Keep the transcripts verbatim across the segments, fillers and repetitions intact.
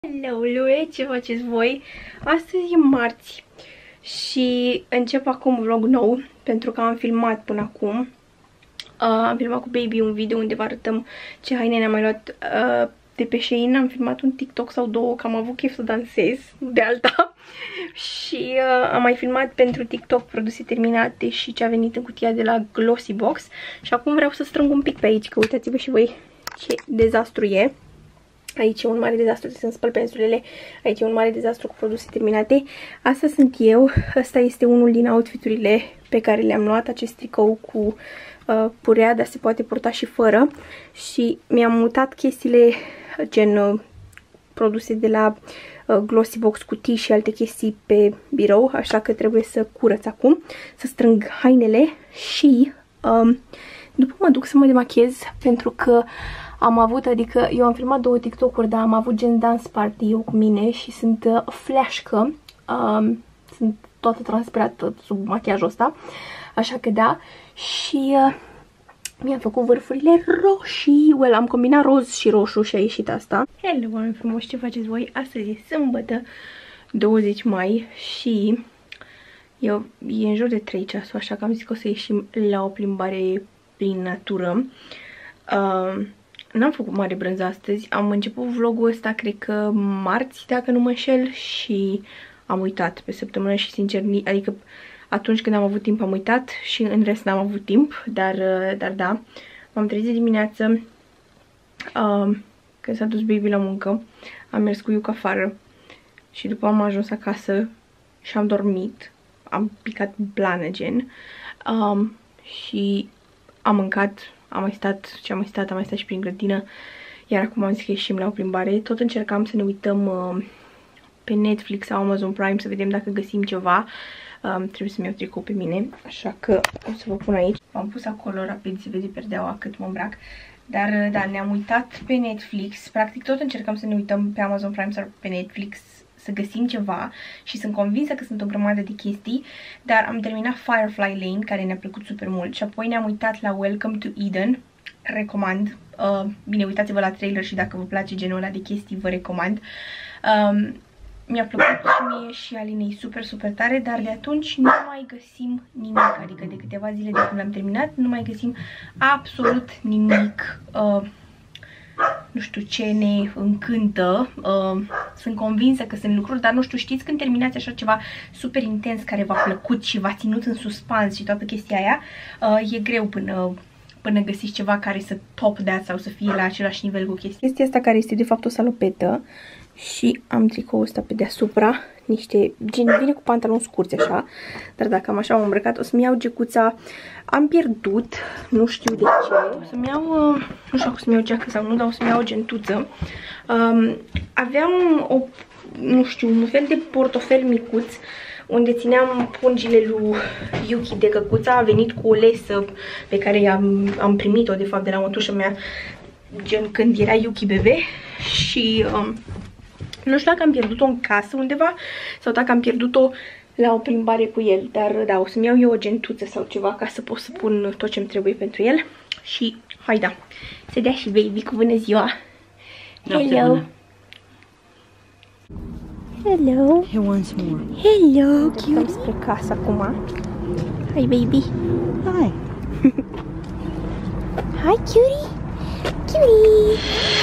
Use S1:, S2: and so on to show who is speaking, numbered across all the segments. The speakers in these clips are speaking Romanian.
S1: Hello, Lue, ce faceți voi? Astăzi e marți și încep acum un vlog nou pentru că am filmat până acum. Uh, am filmat cu Baby un video unde vă arătăm ce haine ne-am mai luat uh, de pe Shein. Am filmat un TikTok sau două, că am avut chef să dansez, de alta. Și uh, am mai filmat pentru TikTok produse terminate și ce a venit în cutia de la Glossybox. Și acum vreau să strâng un pic pe aici, că uitați-vă și voi ce dezastru e. Aici e un mare dezastru, să-mi spăl pensulele. Aici e un mare dezastru cu produse terminate. Asta sunt eu. Asta este unul din outfiturile pe care le-am luat. Acest tricou cu uh, purea, dar se poate purta și fără. Și mi-am mutat chestiile gen uh, produse de la uh, Glossybox, cutii și alte chestii pe birou. Așa că trebuie să curăț acum, să strâng hainele și uh, după mă duc să mă demachez pentru că am avut, adică eu am filmat două TikTok-uri, dar am avut gen dance party eu cu mine și sunt uh, fleașcă, um, sunt toată transpirată sub machiajul ăsta, așa că da, și uh, mi-am făcut vârfurile roșii, well, am combinat roz și roșu și a ieșit asta. Hello, oameni frumoși, ce faceți voi? Astăzi e sâmbătă, douăzeci mai și eu, e în jur de trei ceasul, așa că am zis că o să ieșim la o plimbare prin natură. Uh, N-am făcut mare brânză astăzi, am început vlogul ăsta cred că marți, dacă nu mă înșel, și am uitat pe săptămână și sincer, adică atunci când am avut timp am uitat și în rest n-am avut timp, dar, dar da, m-am trezit dimineață uh, când s-a dus Baby la muncă, am mers cu Iuc afară și după am ajuns acasă și am dormit, am picat blană gen uh, și am mâncat. Am mai stat și am mai stat, am mai stat și prin grădină, iar acum am zis că ieșim la o plimbare. Tot încercam să ne uităm uh, pe Netflix sau Amazon Prime să vedem dacă găsim ceva. Um, trebuie să-mi iau tricou pe mine, așa că o să vă pun aici. M-am pus acolo rapid, se vede perdeaua cât mă îmbrac. Dar da, ne-am uitat pe Netflix, practic tot încercăm să ne uităm pe Amazon Prime sau pe Netflix să găsim ceva și sunt convinsă că sunt o grămadă de chestii, dar am terminat Firefly Lane, care ne-a plăcut super mult, și apoi ne-am uitat la Welcome to Eden, recomand, uh, bine, uitați-vă la trailer și dacă vă place genul ăla de chestii, vă recomand. Um, mi-a plăcut și mie și Alinei super, super tare, dar de atunci nu mai găsim nimic, adică de câteva zile de când l-am terminat, nu mai găsim absolut nimic. Uh, nu știu ce ne încântă, uh, sunt convinsă că sunt lucruri, dar nu știu, știți când terminați așa ceva super intens care v-a plăcut și v-a ținut în suspans și toată chestia aia, uh, e greu până, până găsiți ceva care să top that sau să fie la același nivel cu chestia. Chestia asta care este de fapt o salopetă și am tricoul ăsta pe deasupra, niște, gen, vine cu pantaloni scurți așa, dar dacă am așa am îmbrăcat, o să-mi iau gecuța, am pierdut, nu știu de ce, o să-mi iau, uh, nu știu dacă o să-mi iau geacă sau nu, dar o să-mi iau o gentuță. Um, aveam o, nu știu, un fel de portofel micuț, unde țineam pungile lui Yuki de căcuța, a venit cu o lesă pe care am, am primit-o de fapt de la mătușa mea, gen când era Yuki bebe și... Um, nu știu dacă am pierdut-o în casă undeva sau dacă am pierdut-o la o plimbare cu el. Dar da, o să-mi iau eu o gentuță sau ceva ca să pot să pun tot ce-mi trebuie pentru el. Și hai da, să dea și Baby cu bună ziua. Hello. Hello.
S2: Here once more.
S1: Hello, cute. Spre casă acum. Hai Baby.
S2: Hi.
S1: Hi cutie. Cutie.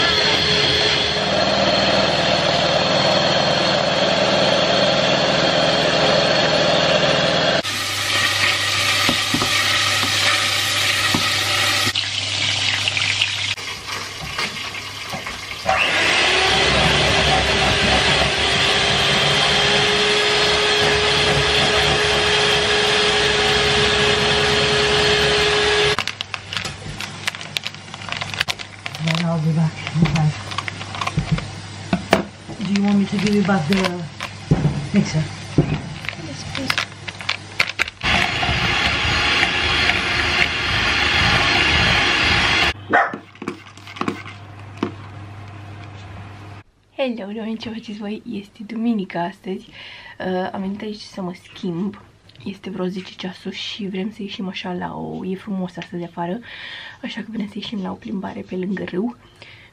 S2: I'll be back. Okay. Do you want me to give you back the mixer?
S1: Yes, please. Hello, doamne, ce faceți voi? Este duminică astăzi. Uh, am venit aici să mă schimb. Este vreo zece ceasuri și vrem să ieșim așa la o... E frumos astăzi afară, așa că vrem să ieșim la o plimbare pe lângă râu.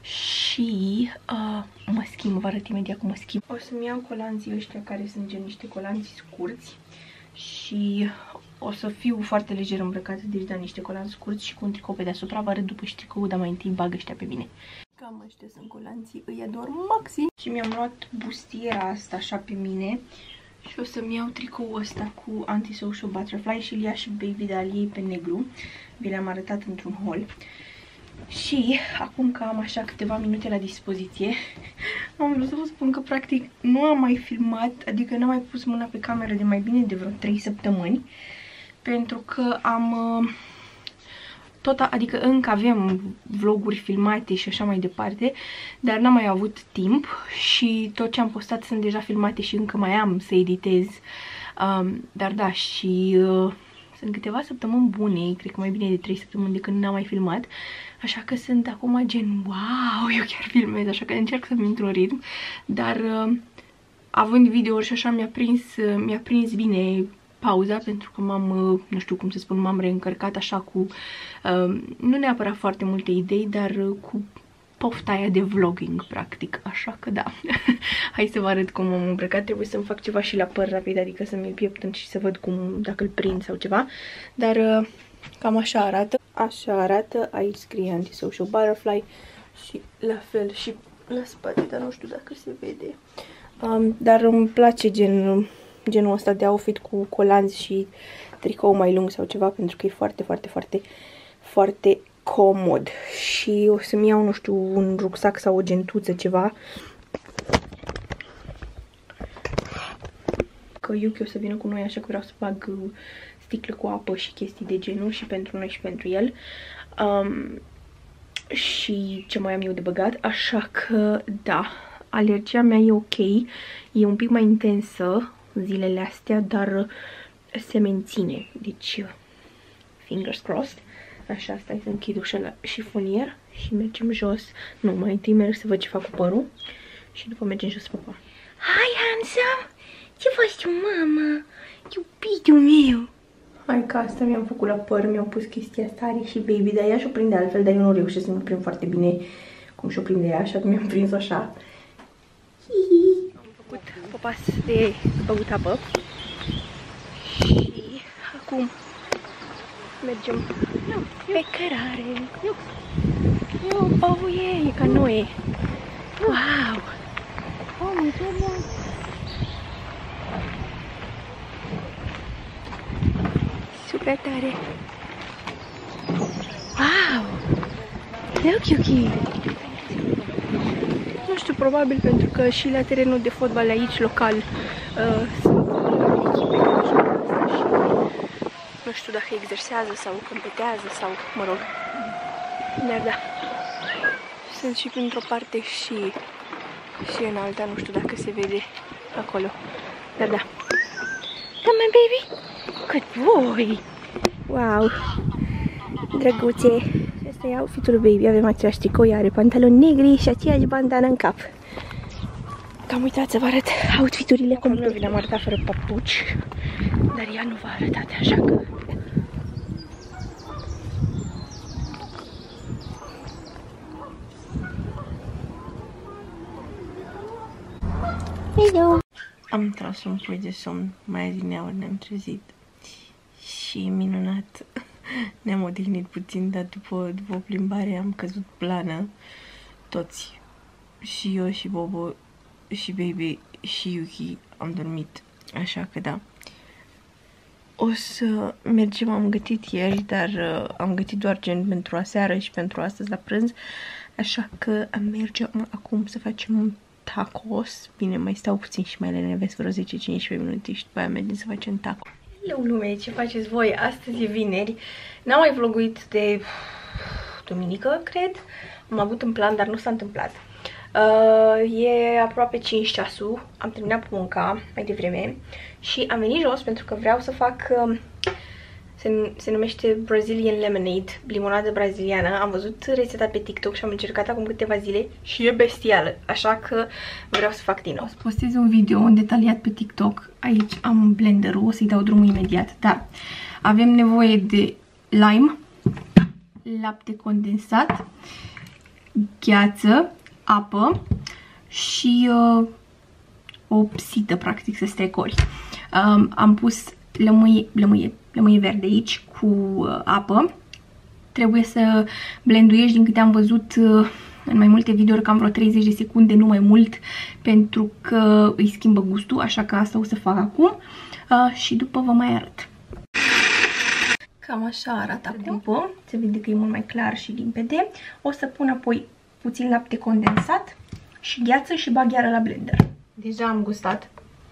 S1: și uh, mă schimb, vă arăt imediat cum mă schimb. O să-mi iau colanții ăștia care sunt gen niște colanți scurți și o să fiu foarte lejer îmbrăcată, deci da, niște colanți scurți și cu un tricou pe deasupra. Vă arăt după și tricou, dar mai întâi bag ăștia pe mine. Cam ăștia sunt colanții, îi ador maxim. Și mi-am luat bustiera asta așa pe mine și o să-mi iau tricoul ăsta cu Antisocial Butterfly și-l ia și Baby de al ei pe negru. Vi le-am arătat într-un haul. Și acum că am așa câteva minute la dispoziție, am vrut să vă spun că practic nu am mai filmat, adică n-am mai pus mâna pe cameră de mai bine de vreo trei săptămâni, pentru că am tot, adică încă avem vloguri filmate și așa mai departe, dar n-am mai avut timp și tot ce am postat sunt deja filmate și încă mai am să editez. Um, dar da, și uh, sunt câteva săptămâni bune, cred că mai bine de trei săptămâni de când n-am mai filmat, așa că sunt acum gen, wow, eu chiar filmez, așa că încerc să-mi intru în ritm, dar uh, având videouri și așa mi-a prins, uh, mi-a prins bine pauza, pentru că m-am, uh, nu știu cum să spun, m-am reîncărcat așa cu, uh, nu neapărat foarte multe idei, dar uh, cu pofta aia de vlogging, practic, așa că da. Hai să vă arăt cum am îmbrăcat, trebuie să-mi fac ceva și la păr rapid, adică să mi-l pieptăn și să văd cum, dacă îl prind sau ceva, dar uh, cam așa arată. Așa arată, aici scrie Antisocial Butterfly și la fel și la spate, dar nu știu dacă se vede. Um, dar îmi place gen, genul ăsta de outfit cu colanți și tricou mai lung sau ceva, pentru că e foarte, foarte, foarte, foarte comod. Și o să-mi iau, nu știu, un rucsac sau o gentuță, ceva. Că Yuki o să vină cu noi, așa că vreau să bag sticlă cu apă și chestii de genul și pentru noi și pentru el. Um, și ce mai am eu de băgat, așa că da, alergia mea e ok, e un pic mai intensă zilele astea, dar se menține, deci fingers crossed. Așa, stai să închid ușa la șifonier și mergem jos. Nu, mai întâi merg să văd ce fac cu părul și după mergem jos, papa. Hai, handsome! Ce faci tu, mama? Iubitul meu! Hai că asta mi-am făcut la păr, mi-am pus chestia asta, are și Baby, dar ea și-o prinde altfel, dar eu nu reușesc să mă prind foarte bine cum și-o prinde ea, așa că mi-am prins-o așa. Am făcut popas de băut apă și acum mergem pe cărare. Oh, yeah, e ca noi. Wow! Super tare! Wow! Look, Yuki! Nu știu, probabil pentru că și la terenul de fotbal aici, local, uh, sunt echipe care joacă asta și nu știu dacă exersează sau competează sau, mă rog. Dar da, sunt și printr-o parte și, și în alta, nu știu dacă se vede acolo. Dar da. Come on, baby! Good boy! Wow! Drăguțe! Asta e outfit-ul Baby. Avem același tricou, are pantaloni negri și aceeași bandană în cap. Că am uitat să vă arăt outfiturile complete. Vi le-am arătat fără papuci, dar ea nu v-a arătat, așa că... Hello! Am tras un pui de somn, mai adineauri ne-am trezit și minunat, ne-am odihnit puțin, dar după, după o plimbare am căzut plană, toți, și eu, și Bobo, și Baby, și Yuki am dormit, așa că da. O să mergem, am gătit ieri, dar uh, am gătit doar gen pentru aseară și pentru astăzi la prânz, așa că mergem acum să facem un tacos. Bine, mai stau puțin și mai lenevesc vreo zece cincisprezece minute și după aia mergem să facem taco. Hello, lume, ce faceți voi? Astăzi e vineri. N-am mai vloguit de duminică, cred. Am avut un plan, dar nu s-a întâmplat. Uh, e aproape cinci ceasul, am terminat munca mai devreme și am venit jos pentru că vreau să fac, uh, se, se numește Brazilian Lemonade, limonadă braziliană. Am văzut rețeta pe TikTok și am încercat acum câteva zile și e bestială, așa că vreau să fac din nou. O să postez un video detaliat pe TikTok, aici am blenderul, o să-i dau drumul imediat, dar avem nevoie de lime, lapte condensat, gheață, apă și uh, o psită, practic, să strecori. Um, am pus lămâie, lămâie, lămâie verde aici cu uh, apă. Trebuie să blenduiești, din câte am văzut uh, în mai multe videouri, cam vreo treizeci de secunde, nu mai mult, pentru că îi schimbă gustul, așa că asta o să fac acum uh, și după vă mai arăt. Cam așa arată acum, se vede că e mult mai clar și limpede. O să pun apoi puțin lapte condensat și gheață și bag iară la blender. Deja am gustat.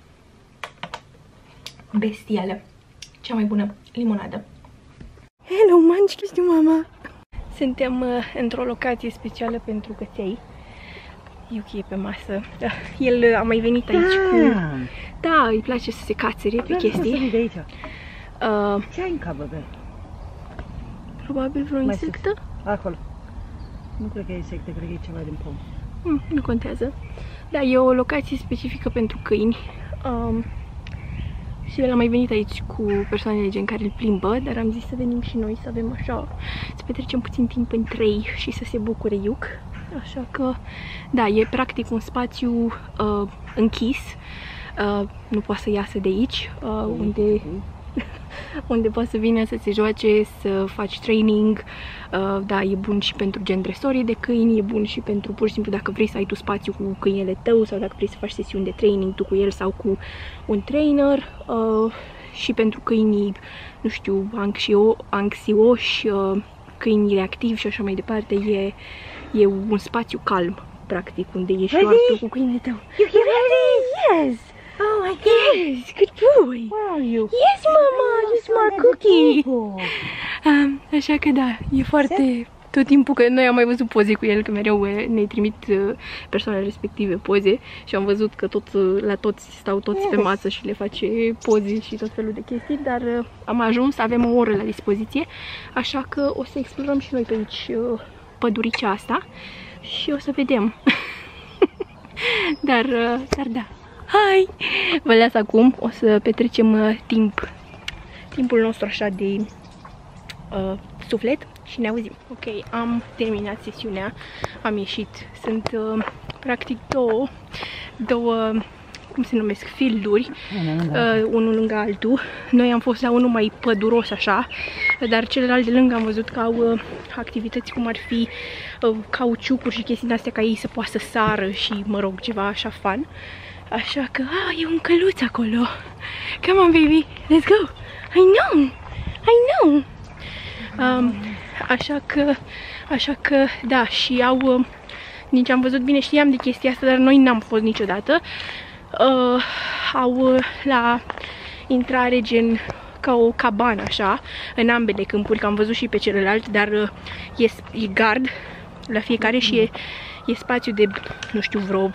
S1: Bestială. Cea mai bună limonadă. Hello, mangi chestiu, mama! Suntem uh, într-o locație specială pentru căței. Yuki e pe masă. Da, el uh, a mai venit aici da. cu... Da, îi place să se cațere pe chestii.
S2: De aici.
S1: Uh,
S2: Ce ai în capă, bă?
S1: Probabil vreo insectă?
S2: Acolo. Nu cred că e insectă, cred că e ceva din pom.
S1: Mm, nu contează. Da, e o locație specifică pentru câini. Um, și el a mai venit aici cu persoanele gen care îl plimbă, dar am zis să venim și noi, să avem așa, să petrecem puțin timp în trei și să se bucure Iuc. Așa că, da, e practic un spațiu uh, închis. Uh, nu poate să iasă de aici, uh, unde... unde poți să vină să se joace, să faci training. Uh, da, e bun și pentru gen dresorii de câini, e bun și pentru pur și simplu dacă vrei să ai tu spațiu cu câinele tău sau dacă vrei să faci sesiuni de training tu cu el sau cu un trainer. Uh, și pentru câinii, nu știu, anxio, anxioși, uh, câini reactivi și așa mai departe, e, e un spațiu calm, practic, unde ești doar tu cu câinele tău. You ready? Yes! Oh my god! Yes, good boy!
S2: Where are you?
S1: Yes, mama, you smart cookie! Um, așa că da, e foarte... Tot timpul că noi am mai văzut poze cu el, că mereu ne trimit persoanele respective poze și am văzut că tot la toți stau toți pe masă și le face poze și tot felul de chestii, dar am ajuns, avem o oră la dispoziție, așa că o să explorăm și noi pe aici păduricea asta și o să vedem. dar, dar da. Hai! Vă las acum, o să petrecem uh, timp, timpul nostru așa de uh, suflet și ne auzim. Ok, am terminat sesiunea, am ieșit, sunt uh, practic două, două, cum se numesc, fielduri, uh, unul lângă altul. Noi am fost la unul mai păduros așa, dar celălalt de lângă am văzut că au uh, activități cum ar fi uh, cauciucuri și chestii de astea ca ei să poată să sară și, mă rog, ceva așa fun. Așa că, ah, e un căluț acolo. Come on, baby, let's go. I know, I know. Um, așa că, așa că, da, și au, uh, nici am văzut bine, știam de chestia asta, dar noi n-am fost niciodată. Uh, au uh, la intrare gen ca o cabană, așa, în ambele câmpuri, că am văzut și pe celălalt, dar uh, e, e gard la fiecare și e, e spațiu de, nu știu, vreo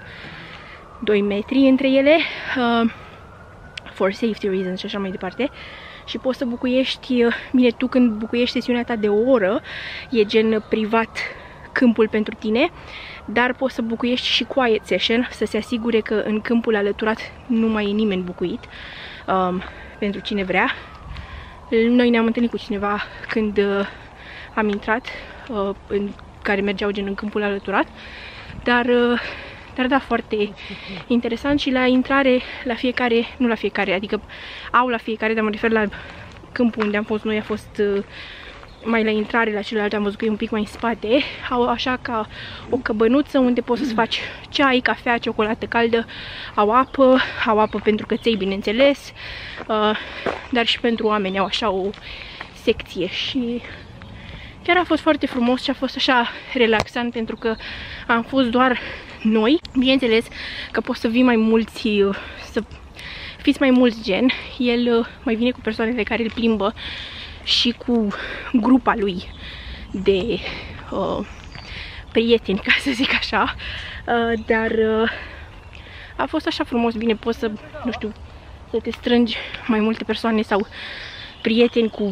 S1: doi metri între ele, uh, for safety reasons și așa mai departe. Și poți să bucuiești, uh, bine, tu când bucuiești sesiunea ta de o oră, e gen privat câmpul pentru tine, dar poți să bucuiești și quiet session, să se asigure că în câmpul alăturat nu mai e nimeni bucuit, um, pentru cine vrea. Noi ne-am întâlnit cu cineva când uh, am intrat, uh, în care mergeau gen în câmpul alăturat, dar... Uh, Dar da, foarte interesant și la intrare, la fiecare, nu la fiecare, adică au la fiecare, dar mă refer la câmpul unde am fost noi, a fost uh, mai la intrare, la celălalt am văzut că e un pic mai în spate, au așa ca o căbănuță unde poți să-ți faci ceai, cafea, ciocolată caldă, au apă, au apă pentru căței, bineînțeles, uh, dar și pentru oameni au așa o secție și... Chiar a fost foarte frumos și a fost așa relaxant pentru că am fost doar noi. Bineînțeles că poți să vii mai mulți, să fiți mai mulți gen. El mai vine cu persoanele care îl plimbă și cu grupa lui de uh, prieteni, ca să zic așa. Uh, dar uh, a fost așa frumos, bine, poți să, nu știu, să te strângi mai multe persoane sau prieteni cu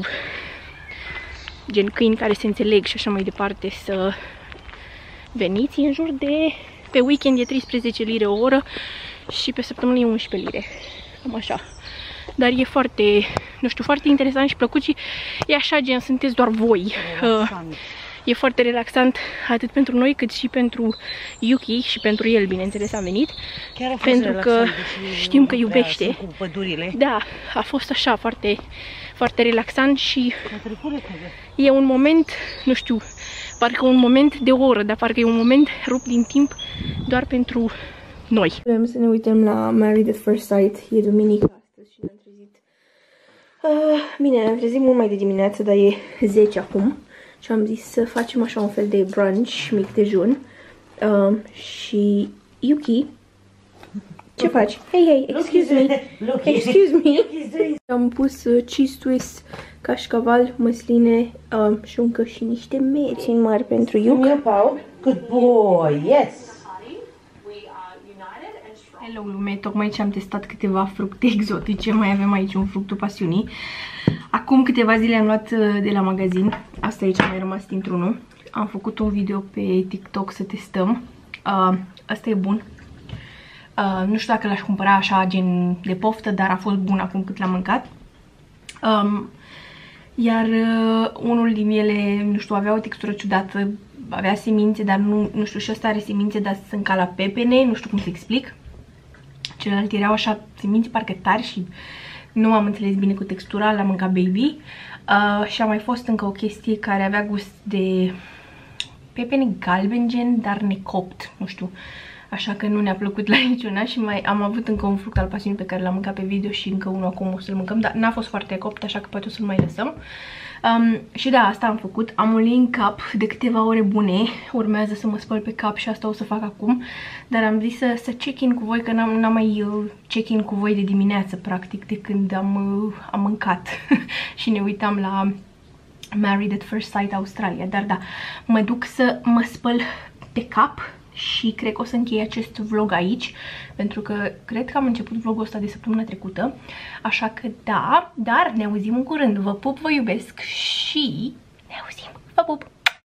S1: gen câini care se înțeleg și așa mai departe să veniți. În jur de, pe weekend e treisprezece lire o oră și pe săptămână e unsprezece lire, cam așa. Dar e foarte, nu știu, foarte interesant și plăcut și e așa gen, sunteți doar voi. Uh, E foarte relaxant atât pentru noi cât și pentru Yuki și pentru el, bineînțeles, a venit.
S2: Chiar a fost
S1: pentru că știm că iubește.
S2: Cu pădurile.
S1: Da, a fost așa foarte, foarte relaxant și
S2: A trecut repede.
S1: e un moment, nu știu, parcă un moment de o oră, dar parcă e un moment rupt din timp doar pentru noi. Vrem să ne uităm la Married at First Sight. E duminică astăzi și ne-am trezit. Uh, bine, ne-am trezit mult mai de dimineață, dar e zece acum. Și am zis să facem așa un fel de brunch, mic dejun. Uh, și Yuki, ce faci? Hey, hey, excuse me. Excuse me. Am pus uh, cheese twist, cașcaval, măsline uh, și încă și niște meri mari pentru Yuki.
S2: Good boy, yes.
S1: Hello lume, tocmai ce am testat câteva fructe exotice, mai avem aici un fructul pasiunii. Acum câteva zile am luat de la magazin, asta aici a mai rămas dintr-unul. Am făcut un video pe TikTok să testăm, uh, asta e bun. Uh, nu știu dacă l-aș cumpăra așa gen de poftă, dar a fost bun acum cât l-am mâncat. Um, iar uh, unul din ele, nu știu, avea o textură ciudată, avea semințe, dar nu, nu știu, și ăsta are semințe, dar sunt ca la pepene, nu știu cum să explic. Celălalt erau așa semințe parcă tari și nu am înțeles bine cu textura, l-am mâncat baby. Uh, și a mai fost încă o chestie care avea gust de pepene galben gen, dar necopt, nu știu. Așa că nu ne-a plăcut la niciuna și mai am avut încă un fruct al pasiunii pe care l-am mâncat pe video și încă unul acum o să-l mâncăm, dar n-a fost foarte copt, așa că poate o să-l mai lăsăm. Um, și da, asta am făcut. Am un în cap de câteva ore bune. Urmează să mă spăl pe cap și asta o să fac acum. Dar am zis să, să check-in cu voi, că n-am mai uh, check-in cu voi de dimineață, practic, de când am, uh, am mâncat. Și ne uitam la Married at First Sight Australia. Dar da, mă duc să mă spăl pe cap și cred că o să închei acest vlog aici, pentru că cred că am început vlogul ăsta de săptămâna trecută, așa că da, dar ne auzim în curând. Vă pup, vă iubesc și ne auzim. Vă pup!